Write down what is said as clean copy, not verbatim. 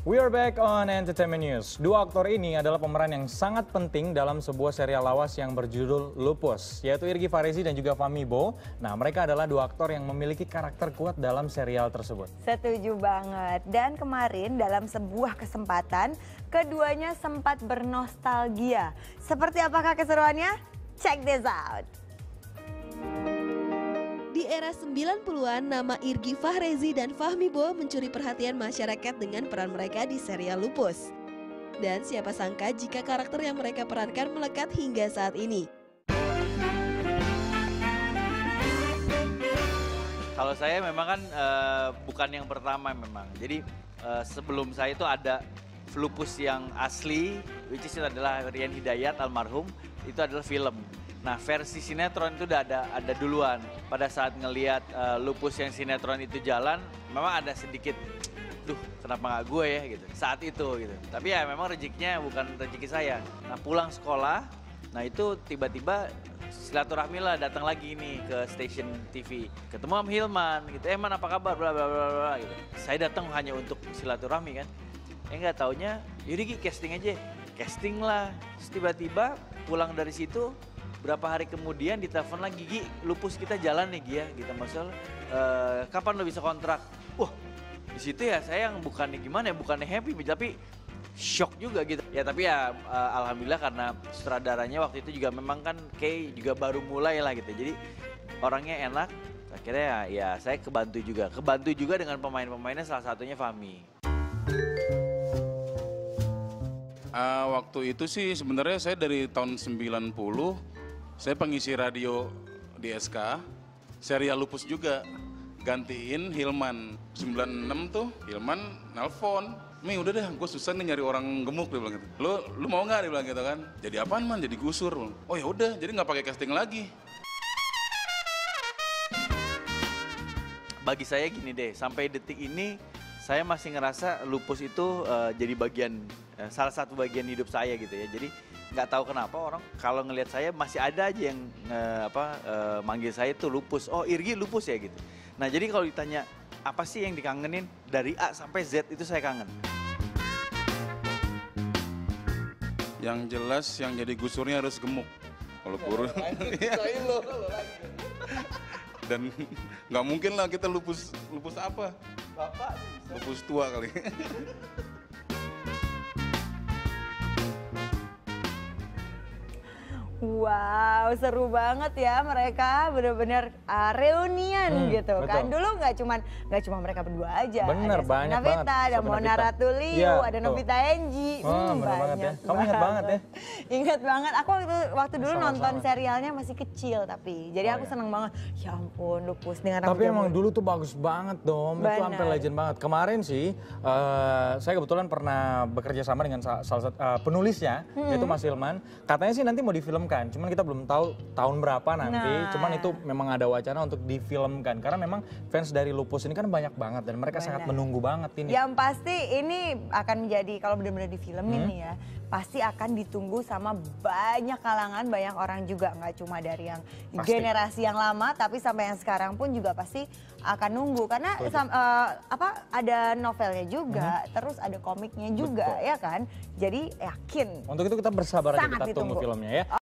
We are back on Entertainment News. Dua aktor ini adalah pemeran yang sangat penting dalam sebuah serial lawas yang berjudul Lupus, yaitu Irgi Farezi dan juga Fahmi Bo. Nah, mereka adalah dua aktor yang memiliki karakter kuat dalam serial tersebut. Setuju banget. Dan kemarin dalam sebuah kesempatan, keduanya sempat bernostalgia. Seperti apakah keseruannya? Check this out. Di era 90-an, nama Irgi Farezi dan Fahmi Bo mencuri perhatian masyarakat dengan peran mereka di serial Lupus. Dan siapa sangka jika karakter yang mereka perankan melekat hingga saat ini. Kalau saya memang kan bukan yang pertama memang. Jadi sebelum saya itu ada Lupus yang asli, which is adalah Rian Hidayat almarhum, itu adalah film. Nah, versi sinetron itu udah ada duluan. Pada saat ngelihat Lupus yang sinetron itu jalan, memang ada sedikit, duh kenapa nggak gue ya gitu. Saat itu gitu. Tapi ya memang rezekinya bukan rezeki saya. Nah, pulang sekolah, nah itu tiba-tiba silaturahmi lah datang lagi nih ke stasiun TV. Ketemu sama Hilman gitu, Man apa kabar, bla bla bla bla gitu. Saya datang hanya untuk silaturahmi kan. Nggak taunya, yaudah Gi casting aja. Casting lah. Terus tiba-tiba pulang dari situ, berapa hari kemudian ditelepon lagi, Gi, Lupus kita jalan nih Gi ya, gitu masalah. Kapan lo bisa kontrak? Wah, di situ ya saya yang bukannya gimana ya, bukannya happy, tapi shock juga gitu. Ya tapi ya alhamdulillah karena sutradaranya waktu itu juga memang kan kayak juga baru mulai lah gitu. Jadi orangnya enak, akhirnya ya saya kebantu juga dengan pemain-pemainnya, salah satunya Fahmi. Waktu itu sih sebenarnya saya dari tahun 90, saya pengisi radio di SK, serial Lupus juga, gantiin Hilman. 96 tuh Hilman nelpon, Mi udah deh gue susah nih nyari orang gemuk, dia bilang gitu. Lu mau nggak, dia bilang gitu kan. Jadi apaan Man, jadi gusur. Oh ya udah, jadi nggak pakai casting lagi. Bagi saya gini deh, sampai detik ini saya masih ngerasa Lupus itu jadi salah satu bagian hidup saya gitu ya. Jadi nggak tahu kenapa orang kalau ngelihat saya masih ada aja yang manggil saya tuh Lupus. Oh Irgi Lupus ya gitu. Nah jadi kalau ditanya apa sih yang dikangenin dari A sampai Z itu saya kangen. Yang jelas yang jadi gusurnya harus gemuk. Kalau kurus. Dan nggak mungkin lah kita lupus apa? Bapak Lupus tua kali. Wow, seru banget ya mereka, bener-bener reunian gitu kan. Betul. Dulu nggak cuma mereka berdua aja. Bener, ada banyak Navita, banget. ada Sama Mona Navita. Ratuliu, Iya, ada betul. Novita Enji. Bener banget ya. Kamu ingat banget ya? Ingat banget. Aku waktu dulu Sama-sama. nonton serialnya masih kecil tapi. Jadi aku iya. seneng banget. Ya ampun, Lupus dengan Tapi rambut emang jambul. dulu tuh bagus banget Dom, itu sampai Benar. legend banget. Kemarin sih, saya kebetulan pernah bekerja sama dengan salah satu penulisnya, yaitu Mas Hilman. Katanya sih nanti mau difilmkan, cuman kita belum tahu tahun berapa nanti. Nah. Cuman itu memang ada wacana untuk difilmkan, karena memang fans dari Lupus ini kan banyak banget dan mereka sangat menunggu banget ini. Yang pasti ini akan menjadi, kalau benar-benar difilmin nih ya, pasti akan ditunggu sama banyak kalangan, banyak orang juga, nggak cuma dari yang Pasti. generasi yang lama, tapi sampai yang sekarang pun juga pasti akan nunggu karena ada novelnya juga, terus ada komiknya juga. Betul. Ya kan, jadi yakin. Untuk itu kita bersabar aja, Sangat kita tunggu ditunggu. filmnya ya.